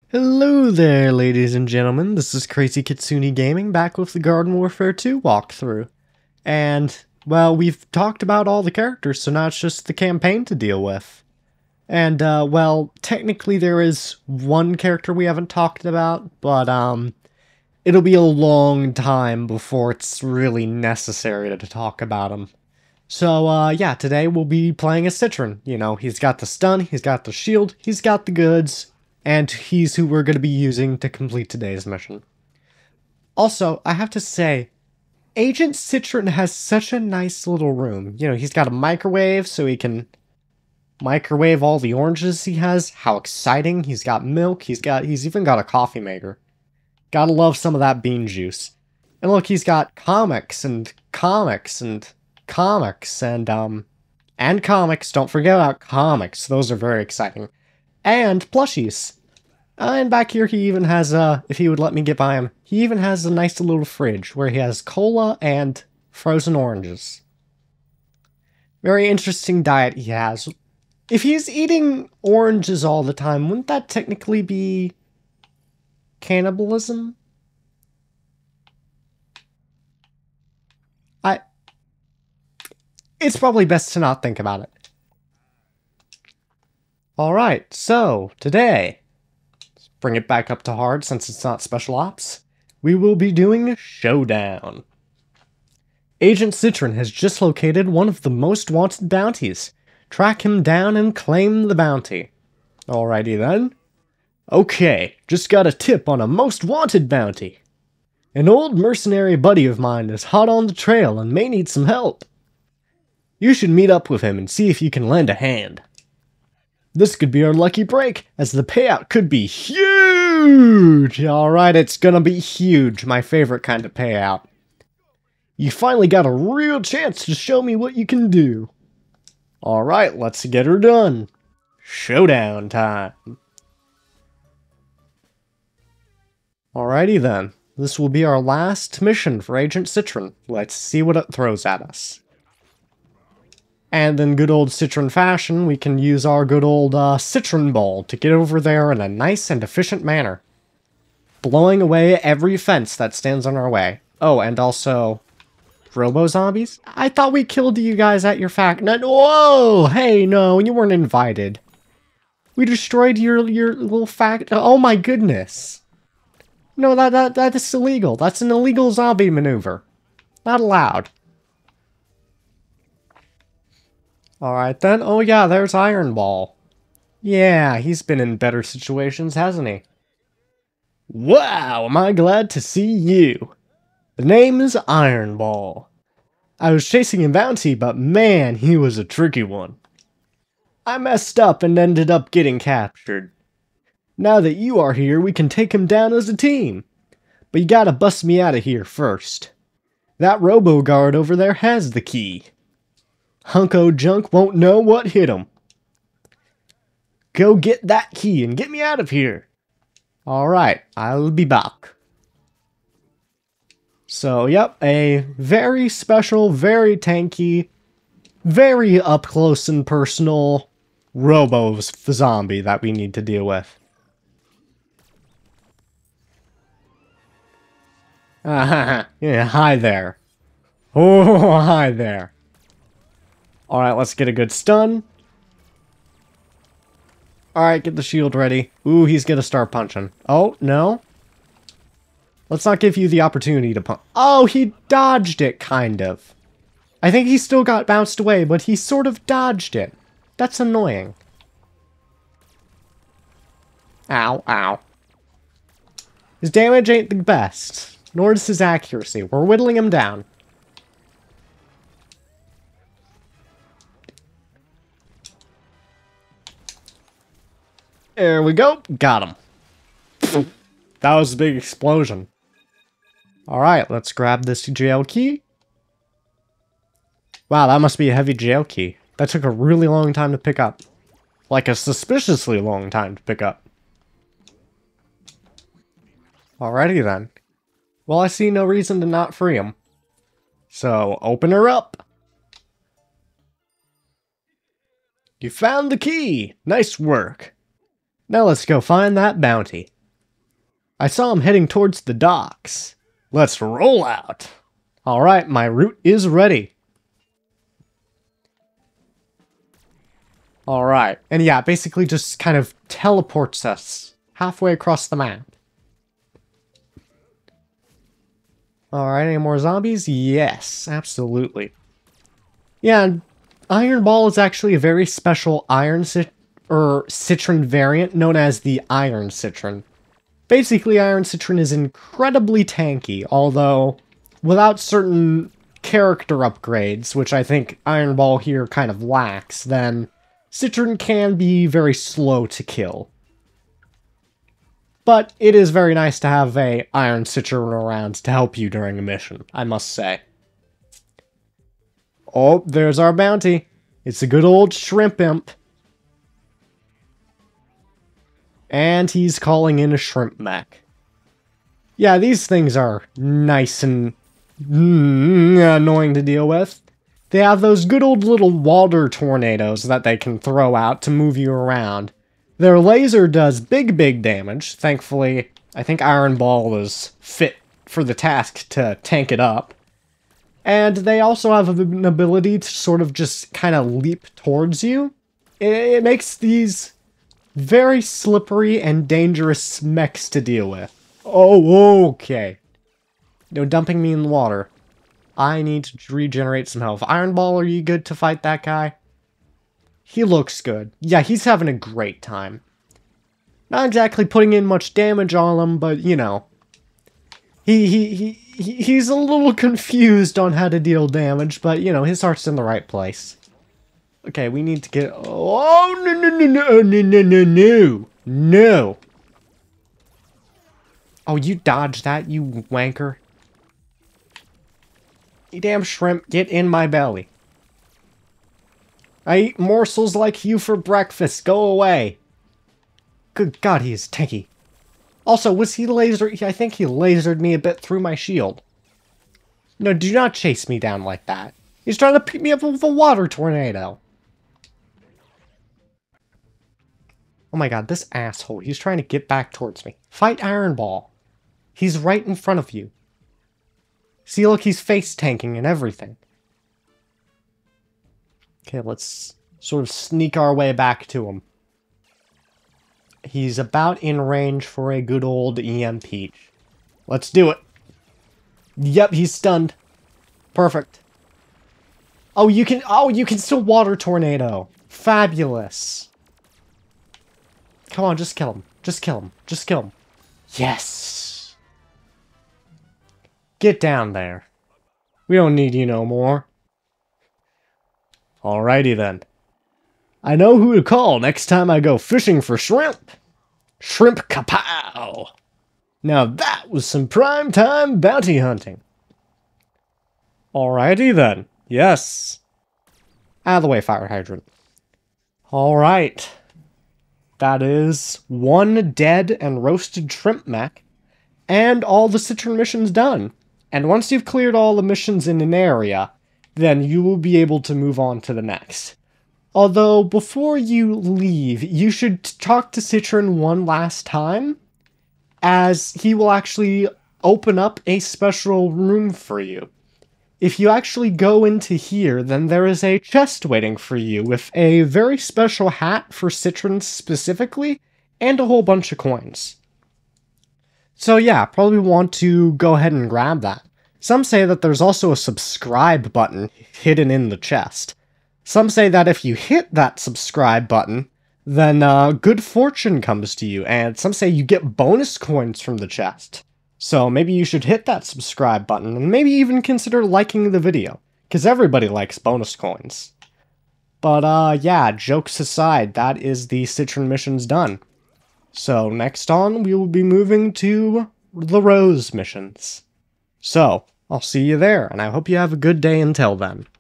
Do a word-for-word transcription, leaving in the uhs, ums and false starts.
Hello there, ladies and gentlemen. This is Crazy Kitsune Gaming, back with the Garden Warfare two walkthrough. And, well, we've talked about all the characters, so now it's just the campaign to deal with. And, uh, well, technically there is one character we haven't talked about, but, um, it'll be a long time before it's really necessary to talk about him. So, uh, yeah, today we'll be playing as Citron. You know, he's got the stun, he's got the shield, he's got the goods, and he's who we're going to be using to complete today's mission. Also, I have to say, Agent Citron has such a nice little room. You know, he's got a microwave so he can microwave all the oranges he has. How exciting. He's got milk, he's got he's even got a coffee maker. Gotta love some of that bean juice. And look, he's got comics and comics and comics and um and comics. Don't forget about comics. Those are very exciting. And plushies. Uh, and back here he even has, uh, if he would let me get by him, he even has a nice little fridge where he has cola and frozen oranges. Very interesting diet he has. If he's eating oranges all the time, wouldn't that technically be cannibalism? I... It's probably best to not think about it. Alright, so, today, let's bring it back up to hard since it's not special ops, we will be doing Showdown. Agent Citron has just located one of the most wanted bounties. Track him down and claim the bounty. Alrighty then. Okay, just got a tip on a most wanted bounty. An old mercenary buddy of mine is hot on the trail and may need some help. You should meet up with him and see if you can lend a hand. This could be our lucky break, as the payout could be huge! Alright, it's gonna be huge, my favorite kind of payout. You finally got a real chance to show me what you can do. Alright, let's get her done. Showdown time. Alrighty then, this will be our last mission for Agent Citron. Let's see what it throws at us. And in good old Citron fashion, we can use our good old uh, Citron Ball to get over there in a nice and efficient manner. Blowing away every fence that stands in our way. Oh, and also... Robo-zombies? I thought we killed you guys at your fact- no, whoa! Hey, no, you weren't invited. We destroyed your, your little fact- oh my goodness. No, that, that, that is illegal. That's an illegal zombie maneuver. Not allowed. Alright then. Oh yeah, there's Iron Ball. Yeah, he's been in better situations, hasn't he? Wow, am I glad to see you. The name is Iron Ball. I was chasing a bounty, but man, he was a tricky one. I messed up and ended up getting captured. Now that you are here, we can take him down as a team. But you gotta bust me out of here first. That robo-guard over there has the key. Hunko junk won't know what hit him. Go get that key and get me out of here. Alright, I'll be back. So, yep, a very special, very tanky, very up close and personal robo-zombie that we need to deal with. Ah, yeah, hi there. Oh, hi there. Alright, let's get a good stun. Alright, get the shield ready. Ooh, he's gonna start punching. Oh, no. Let's not give you the opportunity to punch. Oh, he dodged it, kind of. I think he still got bounced away, but he sort of dodged it. That's annoying. Ow, ow. His damage ain't the best, nor is his accuracy. We're whittling him down. There we go. Got him. That was a big explosion. Alright, let's grab this jail key. Wow, that must be a heavy jail key. That took a really long time to pick up. Like a suspiciously long time to pick up. Alrighty then. Well, I see no reason to not free him. So, open her up. You found the key! Nice work! Now let's go find that bounty. I saw him heading towards the docks. Let's roll out. Alright, my route is ready. Alright, and yeah, basically just kind of teleports us halfway across the map. Alright, any more zombies? Yes, absolutely. Yeah, Iron Ball is actually a very special Iron Cit- or Citron variant known as the Iron Citron. Basically, Iron Citron is incredibly tanky, although without certain character upgrades, which I think Iron Ball here kind of lacks, then Citron can be very slow to kill. But it is very nice to have a Iron Citron around to help you during a mission, I must say. Oh, there's our bounty. It's a good old Shrimp Imp. And he's calling in a Shrimp Mech. Yeah, these things are nice and mm, annoying to deal with. They have those good old little water tornadoes that they can throw out to move you around. Their laser does big, big damage. Thankfully, I think Iron Ball is fit for the task to tank it up. And they also have an ability to sort of just kind of leap towards you. It, it makes these very slippery and dangerous mechs to deal with. Oh, okay. No dumping me in the water. I need to regenerate some health. Iron Ball, are you good to fight that guy? He looks good. Yeah, he's having a great time. Not exactly putting in much damage on him, but, you know. He, he, he, he he's a little confused on how to deal damage, but, you know, his heart's in the right place. Okay, we need to get... Oh, no, no, no, no, no, no, no, no. No. Oh, you dodged that, you wanker. You damn shrimp, get in my belly. I eat morsels like you for breakfast. Go away. Good God, he is tanky. Also, was he laser? I think he lasered me a bit through my shield. No, do not chase me down like that. He's trying to pick me up with a water tornado. Oh my God, this asshole. He's trying to get back towards me. Fight Iron Ball. He's right in front of you. See, look, he's face tanking and everything. Okay, let's sort of sneak our way back to him. He's about in range for a good old E M P. Let's do it. Yep, he's stunned. Perfect. Oh, you can, oh, you can still water tornado. Fabulous. Come on, just kill him. Just kill him. Just kill him. Yes. Get down there. We don't need you no more. Alrighty then. I know who to call next time I go fishing for shrimp. Shrimp kapow! Now that was some prime time bounty hunting. Alrighty then. Yes. Out of the way, fire hydrant. Alright. That is one dead and roasted Shrimp Mech, and all the Citron missions done. And once you've cleared all the missions in an area, then you will be able to move on to the next. Although, before you leave, you should talk to Citron one last time, as he will actually open up a special room for you. If you actually go into here, then there is a chest waiting for you with a very special hat for Citron specifically, and a whole bunch of coins. So yeah, probably want to go ahead and grab that. Some say that there's also a subscribe button hidden in the chest. Some say that if you hit that subscribe button, then uh, good fortune comes to you, and some say you get bonus coins from the chest. So maybe you should hit that subscribe button, and maybe even consider liking the video, because everybody likes bonus coins. But uh, yeah, jokes aside, that is the Citron missions done. So next on, we will be moving to the Rose missions. So, I'll see you there, and I hope you have a good day until then.